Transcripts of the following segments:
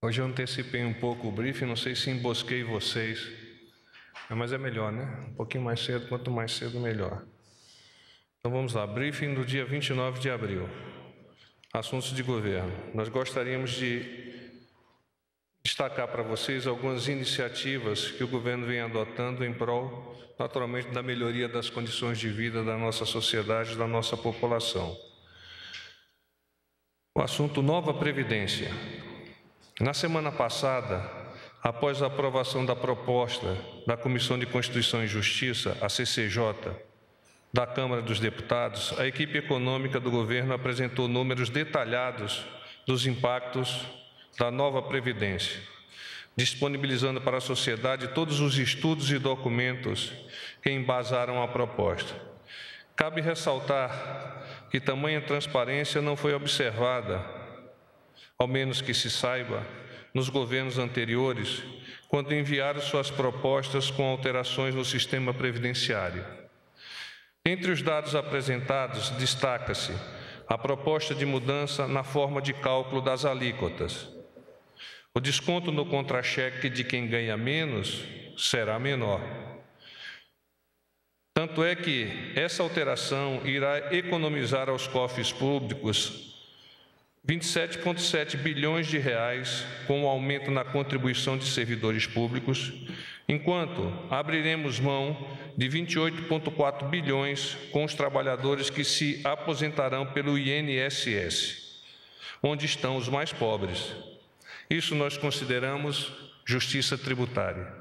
Hoje eu antecipei um pouco o briefing, não sei se embosquei vocês, mas é melhor, né? Um pouquinho mais cedo, quanto mais cedo, melhor. Então vamos lá, briefing do dia 29 de abril. Assuntos de governo. Nós gostaríamos de destacar para vocês algumas iniciativas que o governo vem adotando em prol, naturalmente, da melhoria das condições de vida da nossa sociedade, da nossa população. O assunto Nova Previdência. Na semana passada, após a aprovação da proposta da Comissão de Constituição e Justiça, a CCJ, da Câmara dos Deputados, a equipe econômica do governo apresentou números detalhados dos impactos da nova Previdência, disponibilizando para a sociedade todos os estudos e documentos que embasaram a proposta. Cabe ressaltar que tamanha transparência não foi observada, ao menos que se saiba, nos governos anteriores, quando enviaram suas propostas com alterações no sistema previdenciário. Entre os dados apresentados, destaca-se a proposta de mudança na forma de cálculo das alíquotas. O desconto no contra-cheque de quem ganha menos será menor. Tanto é que essa alteração irá economizar aos cofres públicos 27,7 bilhões de reais com o aumento na contribuição de servidores públicos, enquanto abriremos mão de 28,4 bilhões com os trabalhadores que se aposentarão pelo INSS, onde estão os mais pobres. Isso nós consideramos justiça tributária.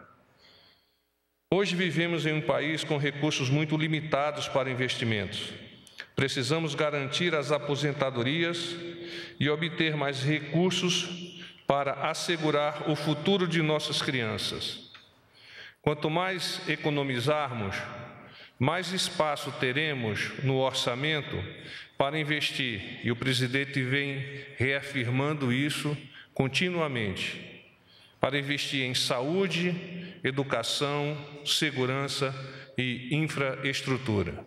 Hoje vivemos em um país com recursos muito limitados para investimentos. Precisamos garantir as aposentadorias e obter mais recursos para assegurar o futuro de nossas crianças. Quanto mais economizarmos, mais espaço teremos no orçamento para investir, e o presidente vem reafirmando isso continuamente, para investir em saúde, educação, segurança e infraestrutura.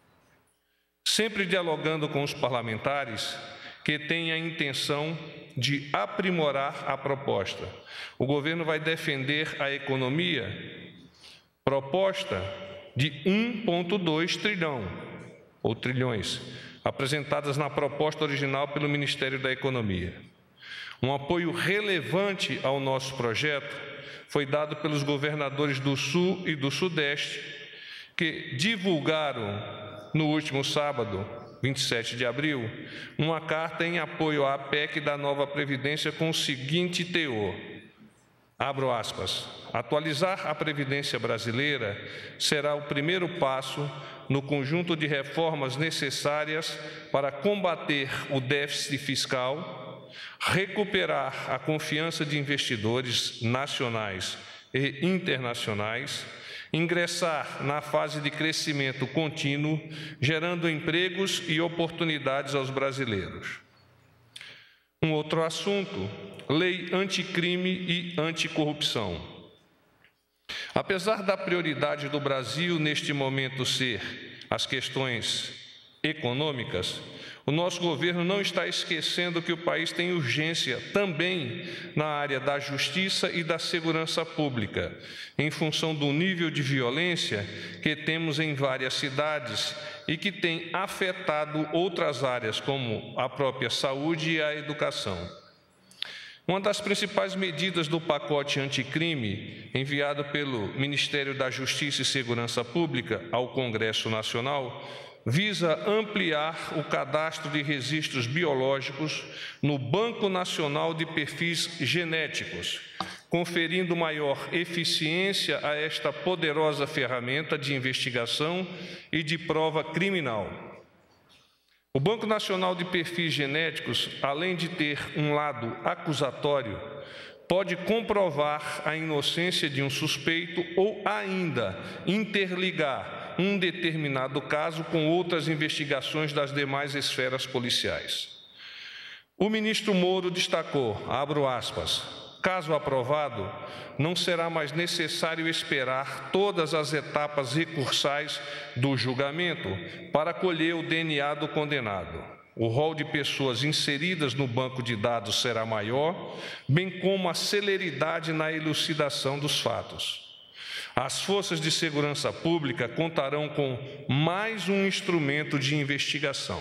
Sempre dialogando com os parlamentares que têm a intenção de aprimorar a proposta. O governo vai defender a economia proposta de 1,2 trilhão, ou trilhões, apresentadas na proposta original pelo Ministério da Economia. Um apoio relevante ao nosso projeto foi dado pelos governadores do Sul e do Sudeste, que divulgaram no último sábado, 27 de abril, uma carta em apoio à PEC da nova Previdência com o seguinte teor, abro aspas, atualizar a Previdência brasileira será o primeiro passo no conjunto de reformas necessárias para combater o déficit fiscal, recuperar a confiança de investidores nacionais e internacionais, ingressar na fase de crescimento contínuo, gerando empregos e oportunidades aos brasileiros. Um outro assunto, lei anticrime e anticorrupção. Apesar da prioridade do Brasil neste momento ser as questões econômicas, o nosso governo não está esquecendo que o país tem urgência também na área da justiça e da segurança pública, em função do nível de violência que temos em várias cidades e que tem afetado outras áreas, como a própria saúde e a educação. Uma das principais medidas do pacote anticrime, enviado pelo Ministério da Justiça e Segurança Pública ao Congresso Nacional, visa ampliar o cadastro de registros biológicos no Banco Nacional de Perfis Genéticos, conferindo maior eficiência a esta poderosa ferramenta de investigação e de prova criminal. O Banco Nacional de Perfis Genéticos, além de ter um lado acusatório, pode comprovar a inocência de um suspeito ou ainda interligar um determinado caso com outras investigações das demais esferas policiais. O ministro Moro destacou, abro aspas, caso aprovado, não será mais necessário esperar todas as etapas recursais do julgamento para colher o DNA do condenado. O rol de pessoas inseridas no banco de dados será maior, bem como a celeridade na elucidação dos fatos. As forças de segurança pública contarão com mais um instrumento de investigação.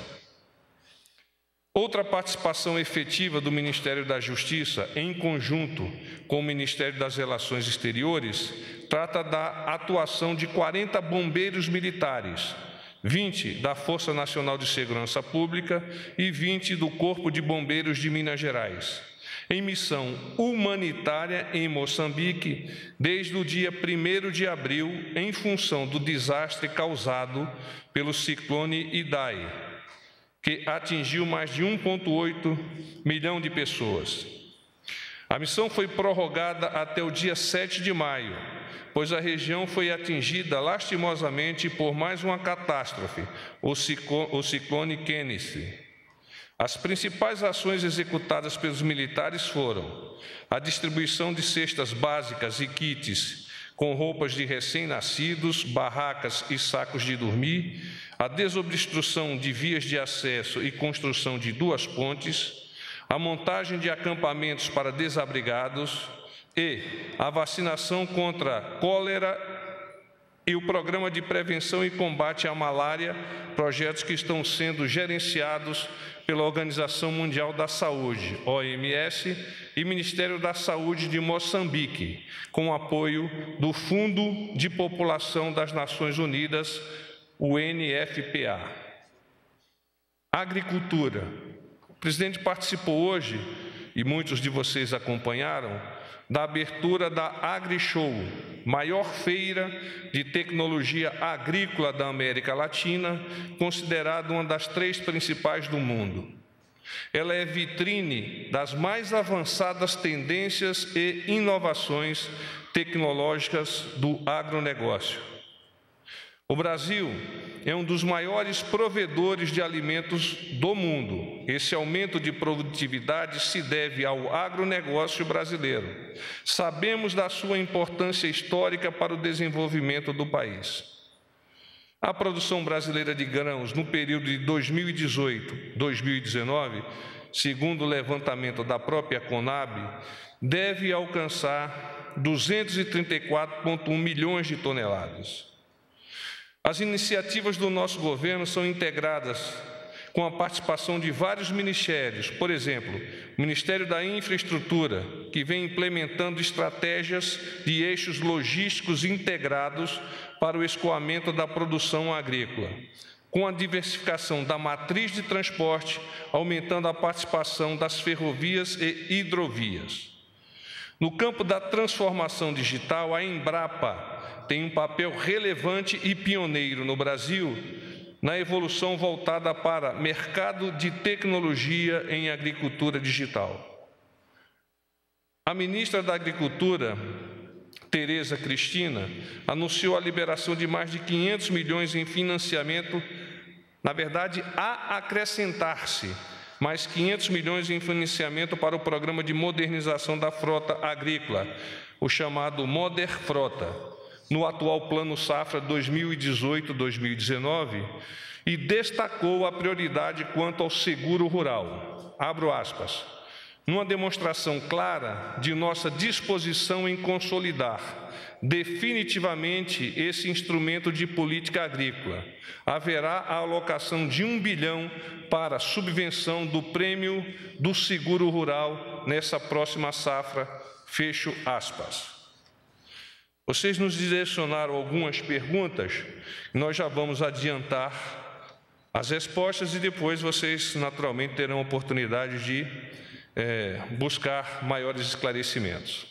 Outra participação efetiva do Ministério da Justiça, em conjunto com o Ministério das Relações Exteriores, trata da atuação de 40 bombeiros militares, 20 da Força Nacional de Segurança Pública e 20 do Corpo de Bombeiros de Minas Gerais, em missão humanitária em Moçambique, desde o dia 1º de abril, em função do desastre causado pelo ciclone Idai, que atingiu mais de 1,8 milhão de pessoas. A missão foi prorrogada até o dia 7 de maio, pois a região foi atingida lastimosamente por mais uma catástrofe, o ciclone Kenneth. As principais ações executadas pelos militares foram a distribuição de cestas básicas e kits com roupas de recém-nascidos, barracas e sacos de dormir, a desobstrução de vias de acesso e construção de 2 pontes, a montagem de acampamentos para desabrigados e a vacinação contra cólera e o programa de prevenção e combate à malária, projetos que estão sendo gerenciados pela Organização Mundial da Saúde, OMS, e Ministério da Saúde de Moçambique, com o apoio do Fundo de População das Nações Unidas, UNFPA. Agricultura. O presidente participou hoje, e muitos de vocês acompanharam, da abertura da AgriShow, maior feira de tecnologia agrícola da América Latina, considerada uma das 3 principais do mundo. Ela é vitrine das mais avançadas tendências e inovações tecnológicas do agronegócio. O Brasil é um dos maiores provedores de alimentos do mundo. Esse aumento de produtividade se deve ao agronegócio brasileiro. Sabemos da sua importância histórica para o desenvolvimento do país. A produção brasileira de grãos no período de 2018-2019, segundo o levantamento da própria Conab, deve alcançar 234,1 milhões de toneladas. As iniciativas do nosso governo são integradas com a participação de vários ministérios, por exemplo, o Ministério da Infraestrutura, que vem implementando estratégias de eixos logísticos integrados para o escoamento da produção agrícola, com a diversificação da matriz de transporte, aumentando a participação das ferrovias e hidrovias. No campo da transformação digital, a Embrapa tem um papel relevante e pioneiro no Brasil na evolução voltada para mercado de tecnologia em agricultura digital. A ministra da Agricultura, Tereza Cristina, anunciou a liberação de mais de 500 milhões em financiamento, na verdade, a acrescentar-se mais 500 milhões em financiamento para o programa de modernização da frota agrícola, o chamado Moderfrota, no atual Plano Safra 2018-2019, e destacou a prioridade quanto ao seguro rural. Abro aspas. Numa demonstração clara de nossa disposição em consolidar definitivamente esse instrumento de política agrícola, haverá a alocação de 1 bilhão para subvenção do prêmio do seguro rural nessa próxima safra, fecho aspas. Vocês nos direcionaram algumas perguntas, nós já vamos adiantar as respostas e depois vocês naturalmente terão a oportunidade de buscar maiores esclarecimentos.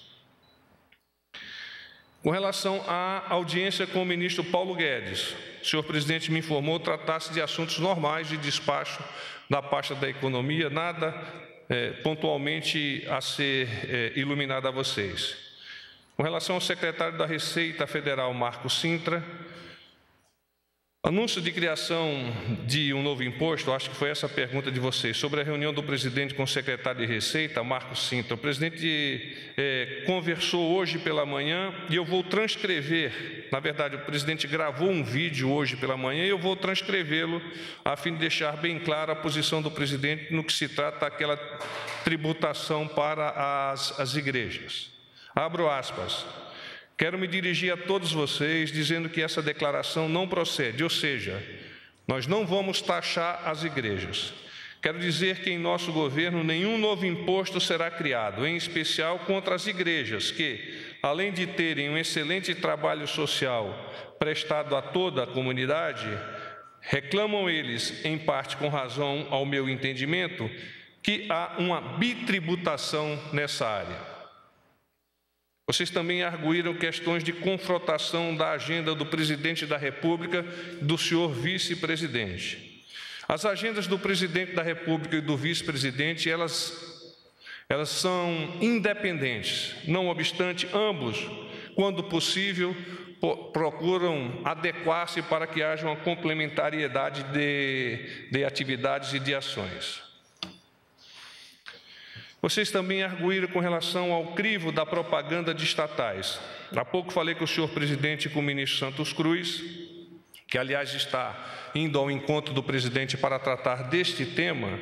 Com relação à audiência com o ministro Paulo Guedes, o senhor presidente me informou tratar-se de assuntos normais de despacho da pasta da economia, nada pontualmente a ser iluminado a vocês. Com relação ao secretário da Receita Federal, Marco Sintra, Anúncio de criação de um novo imposto, acho que foi essa a pergunta de vocês, sobre a reunião do presidente com o secretário de Receita, Marco Sintra. O presidente conversou hoje pela manhã e eu vou transcrever, na verdade, o presidente gravou um vídeo hoje pela manhã e eu vou transcrevê-lo a fim de deixar bem clara a posição do presidente no que se trata daquela tributação para as igrejas. Abro aspas. Quero me dirigir a todos vocês dizendo que essa declaração não procede, ou seja, nós não vamos taxar as igrejas. Quero dizer que em nosso governo nenhum novo imposto será criado, em especial contra as igrejas que, além de terem um excelente trabalho social prestado a toda a comunidade, reclamam eles, em parte com razão ao meu entendimento, que há uma bitributação nessa área. Vocês também arguíram questões de confrontação da agenda do presidente da República e do senhor vice-presidente. As agendas do presidente da República e do vice-presidente, elas são independentes. Não obstante, ambos, quando possível, procuram adequar-se para que haja uma complementariedade de atividades e de ações. Vocês também arguíram com relação ao crivo da propaganda de estatais. Há pouco falei com o senhor presidente e com o ministro Santos Cruz, que, aliás, está indo ao encontro do presidente para tratar deste tema.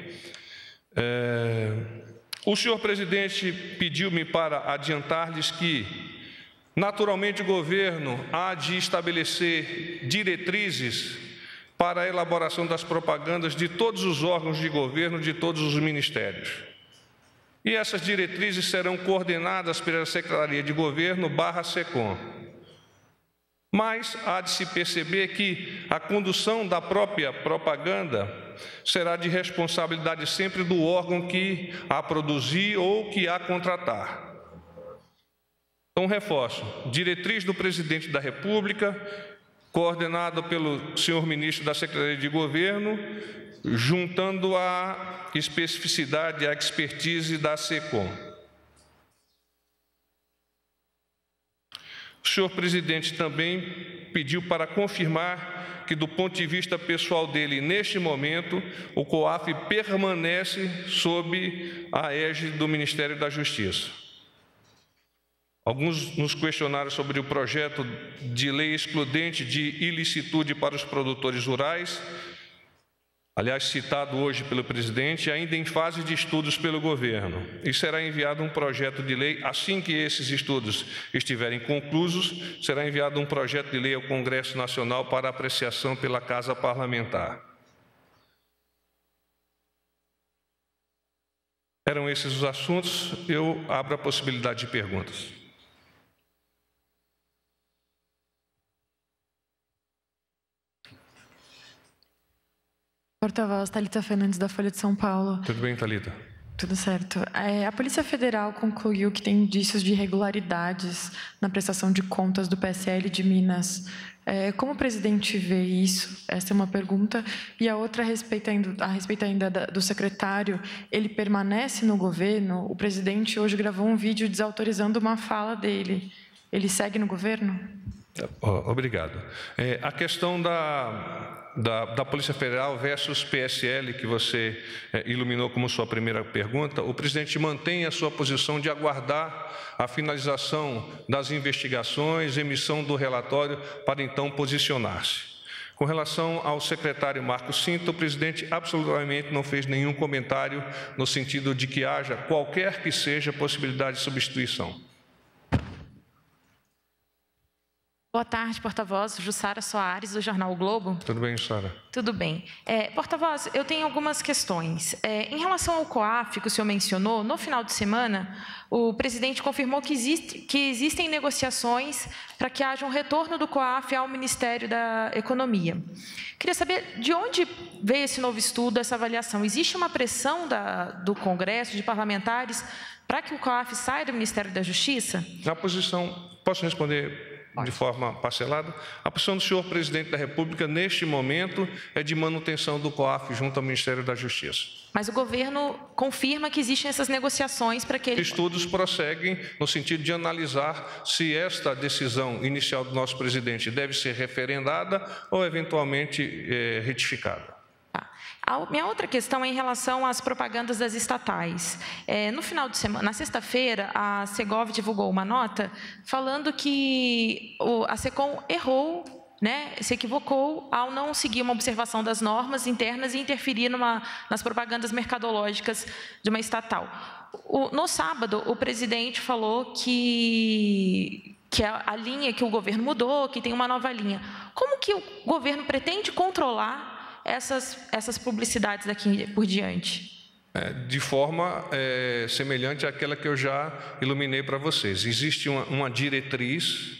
O senhor presidente pediu-me para adiantar-lhes que, naturalmente, o governo há de estabelecer diretrizes para a elaboração das propagandas de todos os órgãos de governo, de todos os ministérios. E essas diretrizes serão coordenadas pela Secretaria de Governo /SECOM. Mas há de se perceber que a condução da própria propaganda será de responsabilidade sempre do órgão que a produzir ou que a contratar. Então, reforço, diretriz do presidente da República, coordenado pelo senhor ministro da Secretaria de Governo, juntando a especificidade e a expertise da SECOM. O senhor presidente também pediu para confirmar que, do ponto de vista pessoal dele, neste momento, o COAF permanece sob a égide do Ministério da Justiça. Alguns nos questionaram sobre o projeto de lei excludente de ilicitude para os produtores rurais, aliás, citado hoje pelo presidente, ainda em fase de estudos pelo governo. E será enviado um projeto de lei, assim que esses estudos estiverem conclusos, será enviado um projeto de lei ao Congresso Nacional para apreciação pela Casa Parlamentar. Eram esses os assuntos, eu abro a possibilidade de perguntas. Porta-voz, Thalita Fernandes, da Folha de São Paulo. Tudo bem, Thalita? Tudo certo. A Polícia Federal concluiu que tem indícios de irregularidades na prestação de contas do PSL de Minas. Como o presidente vê isso? Essa é uma pergunta. E a outra, a respeito ainda do secretário, ele permanece no governo? O presidente hoje gravou um vídeo desautorizando uma fala dele. Ele segue no governo? Obrigado. A questão da Polícia Federal versus PSL, que você iluminou como sua primeira pergunta, o presidente mantém a sua posição de aguardar a finalização das investigações, emissão do relatório, para então posicionar-se. Com relação ao secretário Marco Sintra, o presidente absolutamente não fez nenhum comentário no sentido de que haja qualquer que seja possibilidade de substituição. Boa tarde, porta-voz. Jussara Soares, do jornal O Globo. Tudo bem, Jussara? Tudo bem. Porta-voz, eu tenho algumas questões. Em relação ao COAF, que o senhor mencionou, no final de semana, o presidente confirmou que existem negociações para que haja um retorno do COAF ao Ministério da Economia. Queria saber de onde veio esse novo estudo, essa avaliação. Existe uma pressão do Congresso, de parlamentares, para que o COAF saia do Ministério da Justiça? Na posição... Posso responder de forma parcelada. A posição do senhor presidente da República, neste momento, é de manutenção do COAF junto ao Ministério da Justiça. Mas o governo confirma que existem essas negociações para que ele... Estudos prosseguem no sentido de analisar se esta decisão inicial do nosso presidente deve ser referendada ou, eventualmente, retificada. A minha outra questão é em relação às propagandas das estatais. No final de semana, na sexta-feira, a Segov divulgou uma nota falando que a SECOM errou, né, se equivocou ao não seguir uma observação das normas internas e interferir nas propagandas mercadológicas de uma estatal. No sábado, o presidente falou que a linha que o governo mudou, que tem uma nova linha. Como que o governo pretende controlar essas publicidades daqui por diante? De forma semelhante àquela que eu já iluminei para vocês. Existe uma diretriz,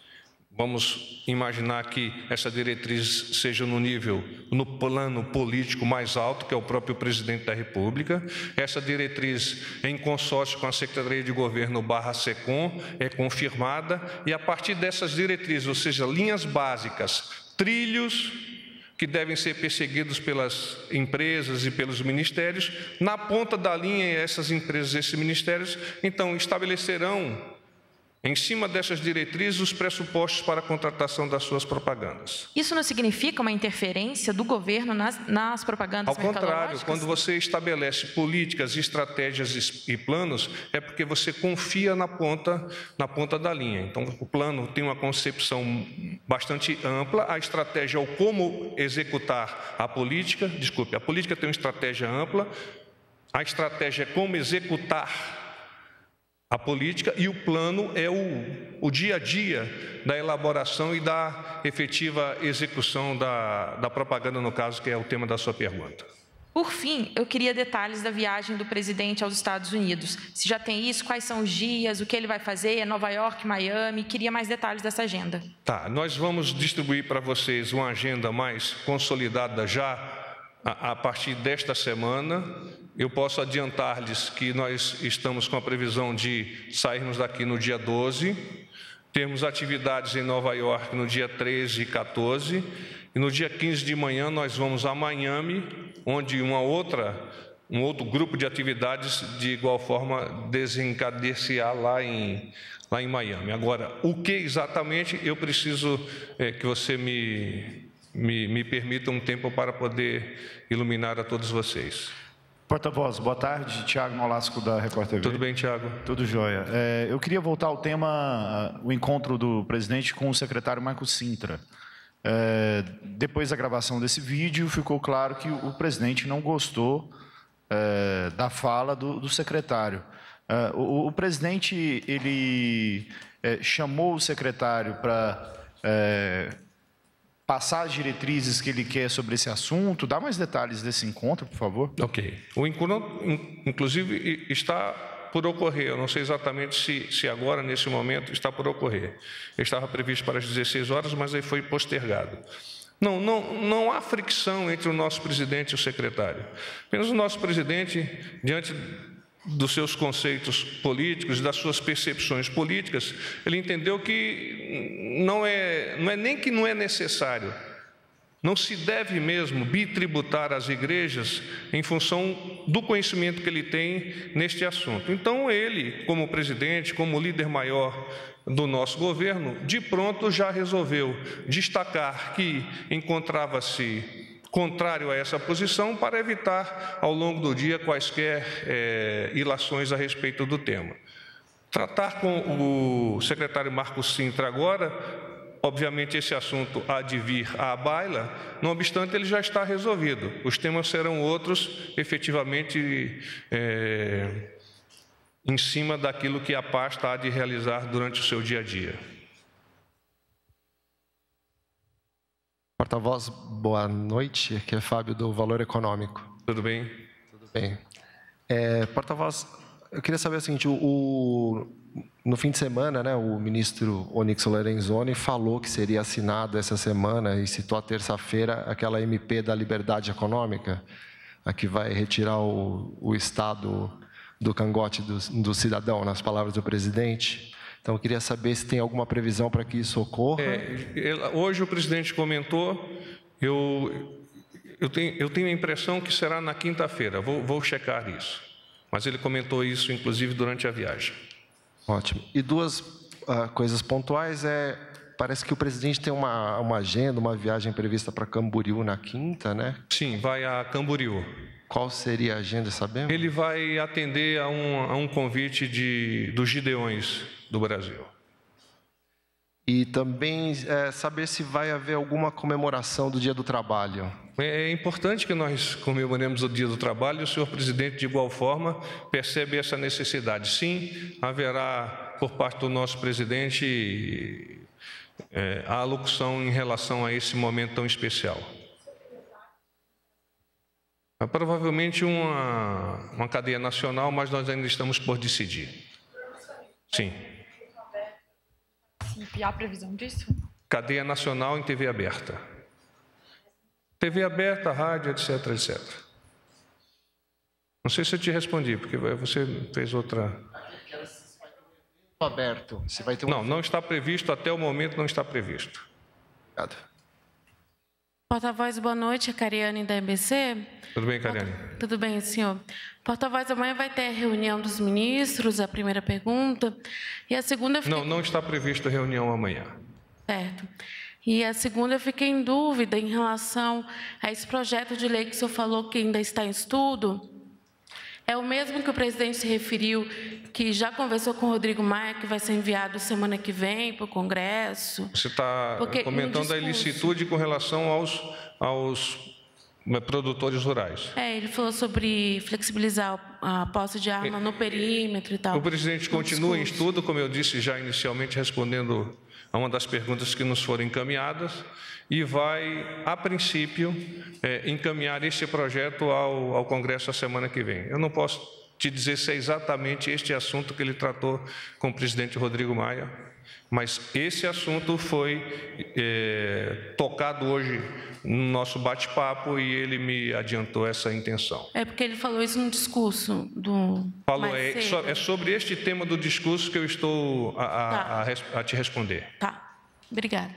vamos imaginar que essa diretriz seja no plano político mais alto, que é o próprio presidente da República. Essa diretriz, em consórcio com a Secretaria de Governo /SECOM, é confirmada, e a partir dessas diretrizes, ou seja, linhas básicas, trilhos que devem ser perseguidos pelas empresas e pelos ministérios, na ponta da linha, essas empresas e esses ministérios, então, estabelecerão, em cima dessas diretrizes, os pressupostos para a contratação das suas propagandas. Isso não significa uma interferência do governo nas propagandas mercadológicas? Ao contrário, quando você estabelece políticas, estratégias e planos, é porque você confia na ponta da linha. Então, o plano tem uma concepção bastante ampla, a estratégia é o como executar a política, a política tem uma estratégia ampla, a estratégia é como executar a política, e o plano é o dia a dia da elaboração e da efetiva execução da propaganda, no caso, que é o tema da sua pergunta. Por fim, eu queria detalhes da viagem do presidente aos Estados Unidos. Se já tem isso, quais são os dias, o que ele vai fazer, é Nova York, Miami, queria mais detalhes dessa agenda. Tá, nós vamos distribuir para vocês uma agenda mais consolidada já a partir desta semana. Eu posso adiantar-lhes que nós estamos com a previsão de sairmos daqui no dia 12, termos atividades em Nova York no dia 13 e 14, e no dia 15 de manhã nós vamos a Miami, onde um outro grupo de atividades de igual forma desencadear-se-á lá em Miami. Agora, o que exatamente, eu preciso que você me permita um tempo para poder iluminar a todos vocês. Porta-voz, boa tarde. Tiago Nolasco, da Record TV. Tudo bem, Tiago? Tudo jóia. Eu queria voltar ao tema, o encontro do presidente com o secretário Marco Sintra. Depois da gravação desse vídeo, ficou claro que o presidente não gostou da fala do secretário. O presidente, ele chamou o secretário para passar as diretrizes que ele quer sobre esse assunto. Dá mais detalhes desse encontro, por favor. Ok. O encontro, inclusive, está por ocorrer. Eu não sei exatamente se agora, nesse momento, está por ocorrer. Ele estava previsto para as 16 horas, mas aí foi postergado. Não há fricção entre o nosso presidente e o secretário. Apenas o nosso presidente, diante dos seus conceitos políticos, das suas percepções políticas, ele entendeu que não é nem que não é necessário, não se deve mesmo bitributar as igrejas em função do conhecimento que ele tem neste assunto. Então ele, como presidente, como líder maior do nosso governo, de pronto já resolveu destacar que encontrava-se contrário a essa posição, para evitar, ao longo do dia, quaisquer ilações a respeito do tema. Tratar com o secretário Marco Sintra agora, obviamente esse assunto há de vir à baila, não obstante ele já está resolvido. Os temas serão outros, efetivamente, em cima daquilo que a pasta há de realizar durante o seu dia a dia. Porta-voz, boa noite. Aqui é Fábio, do Valor Econômico. Tudo bem? Tudo bem. Porta-voz, eu queria saber o seguinte, no fim de semana, né, o ministro Onyx Lorenzoni falou que seria assinado essa semana, e citou a terça-feira, aquela MP da liberdade econômica, a que vai retirar o Estado do cangote do cidadão, nas palavras do presidente. Então, eu queria saber se tem alguma previsão para que isso ocorra. Hoje o presidente comentou, eu tenho a impressão que será na quinta-feira, vou checar isso. Mas ele comentou isso, inclusive, durante a viagem. Ótimo. E duas coisas pontuais parece que o presidente tem uma agenda, uma viagem prevista para Camboriú na quinta, né? Sim, vai a Camboriú. Qual seria a agenda, sabemos? Ele vai atender a um convite dos Gideões do Brasil. E também saber se vai haver alguma comemoração do Dia do Trabalho. É importante que nós comemoremos o Dia do Trabalho e o senhor presidente, de igual forma, percebe essa necessidade. Sim, haverá, por parte do nosso presidente, a alocução em relação a esse momento tão especial. Provavelmente uma cadeia nacional, mas nós ainda estamos por decidir. Sim. E há previsão disso? Cadeia nacional em TV aberta. TV aberta, rádio, etc, etc. Não sei se eu te respondi, porque você fez outra... Aberto. Se vai ter Não está previsto, até o momento não está previsto. Obrigado. Porta-voz, boa noite, a Cariane da EBC. Tudo bem, Cariane? Tudo bem, senhor. Porta-voz, amanhã vai ter a reunião dos ministros, a primeira pergunta. E a segunda... Não está previsto reunião amanhã. Certo. E a segunda, eu fiquei em dúvida em relação a esse projeto de lei que o senhor falou que ainda está em estudo. É o mesmo que o presidente se referiu, que já conversou com o Rodrigo Maia, que vai ser enviado semana que vem para o Congresso? Você está comentando a ilicitude com relação aos produtores rurais. Ele falou sobre flexibilizar a posse de arma no perímetro e tal. O presidente continua em estudo, como eu disse já inicialmente, respondendo a uma das perguntas que nos foram encaminhadas, e vai, a princípio, encaminhar este projeto ao Congresso a semana que vem. Eu não posso te dizer se é exatamente este assunto que ele tratou com o presidente Rodrigo Maia, mas esse assunto foi tocado hoje no nosso bate-papo e ele me adiantou essa intenção. É porque ele falou isso no discurso do... É sobre este tema do discurso que eu estou a te responder. Tá, obrigada.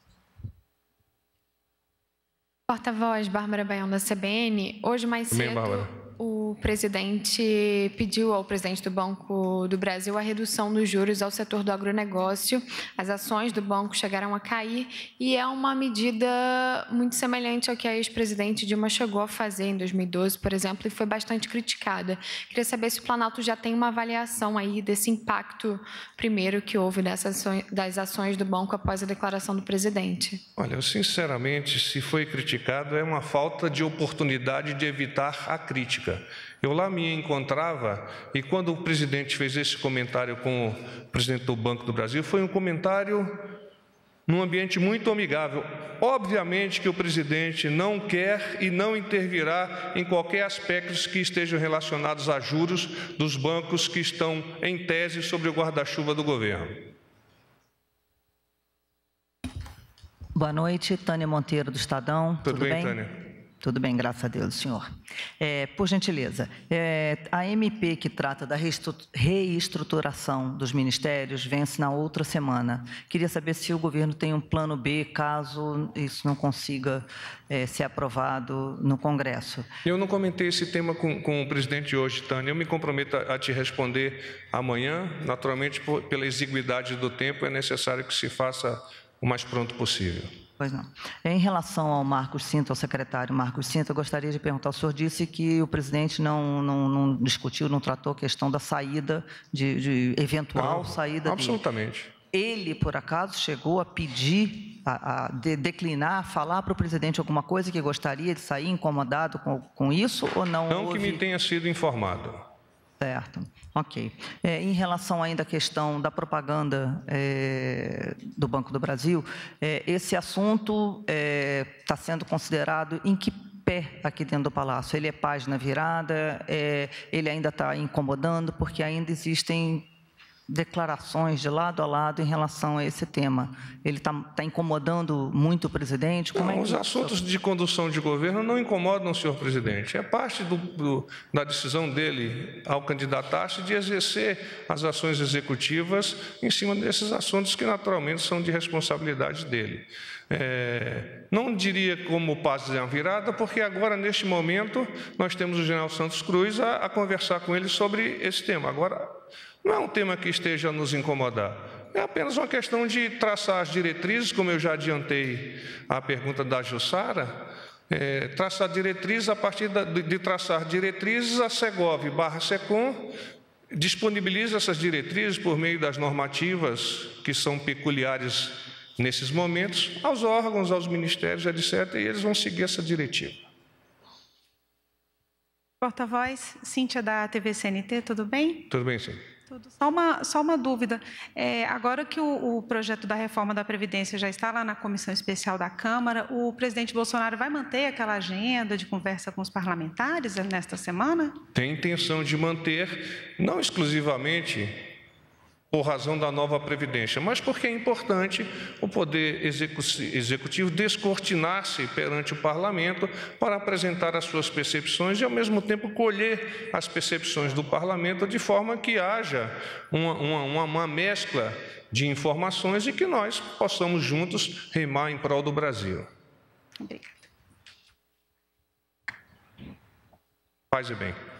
Porta-voz, Bárbara Baião, da CBN. Hoje, mais cedo, o presidente pediu ao presidente do Banco do Brasil a redução dos juros ao setor do agronegócio. As ações do banco chegaram a cair e é uma medida muito semelhante ao que a ex-presidente Dilma chegou a fazer em 2012, por exemplo, e foi bastante criticada. Queria saber se o Planalto já tem uma avaliação aí desse impacto, primeiro, que houve das ações do banco após a declaração do presidente. Olha, eu, sinceramente, se foi criticado, é uma falta de oportunidade de evitar a crítica. Eu lá me encontrava e quando o presidente fez esse comentário com o presidente do Banco do Brasil, foi um comentário num ambiente muito amigável. Obviamente que o presidente não quer e não intervirá em qualquer aspecto que estejam relacionados a juros dos bancos que estão, em tese, sobre o guarda-chuva do governo. Boa noite, Tânia Monteiro, do Estadão. Tudo bem, Tânia? Tudo bem, graças a Deus, senhor. Por gentileza, a MP que trata da reestruturação dos ministérios vence na outra semana. Queria saber se o governo tem um plano B caso isso não consiga ser aprovado no Congresso. Eu não comentei esse tema com o presidente hoje, Tânia. Eu me comprometo a te responder amanhã. Naturalmente, pela exiguidade do tempo, é necessário que se faça o mais pronto possível. Pois não. Em relação ao Marcos Cintra, ao secretário Marcos Cintra, eu gostaria de perguntar, o senhor disse que o presidente não discutiu, não tratou a questão da saída, de eventual saída dele. Absolutamente. Ele, por acaso, chegou a pedir, a declinar, falar para o presidente alguma coisa que gostaria de sair incomodado com isso ou não? Não que me tenha sido informado. Certo, ok. Em relação ainda à questão da propaganda do Banco do Brasil, esse assunto está sendo considerado em que pé aqui dentro do Palácio? Ele é página virada, ele ainda está incomodando, porque ainda existem declarações de lado a lado em relação a esse tema. Ele está incomodando muito o presidente? Como não, os assuntos de condução de governo não incomodam o senhor presidente. É parte da decisão dele, ao candidatar-se, de exercer as ações executivas em cima desses assuntos que, naturalmente, são de responsabilidade dele. Não diria como passe de uma virada, porque agora, neste momento, nós temos o general Santos Cruz a conversar com ele sobre esse tema. Agora, não é um tema que esteja a nos incomodar, é apenas uma questão de traçar as diretrizes, como eu já adiantei a pergunta da Jussara, traçar diretrizes, a partir de traçar diretrizes, a Segov/Secom disponibiliza essas diretrizes por meio das normativas que são peculiares nesses momentos, aos órgãos, aos ministérios, etc., e eles vão seguir essa diretiva. Porta-voz, Cíntia, da TV CNT, tudo bem? Tudo bem, sim. Tudo. Só uma dúvida. Agora que o projeto da reforma da Previdência já está lá na Comissão Especial da Câmara, o presidente Bolsonaro vai manter aquela agenda de conversa com os parlamentares nesta semana? Tem intenção de manter, não exclusivamente por razão da nova Previdência, mas porque é importante o Poder Executivo descortinar-se perante o Parlamento para apresentar as suas percepções e, ao mesmo tempo, colher as percepções do Parlamento de forma que haja uma mescla de informações e que nós possamos juntos remar em prol do Brasil. Obrigada. Paz e bem.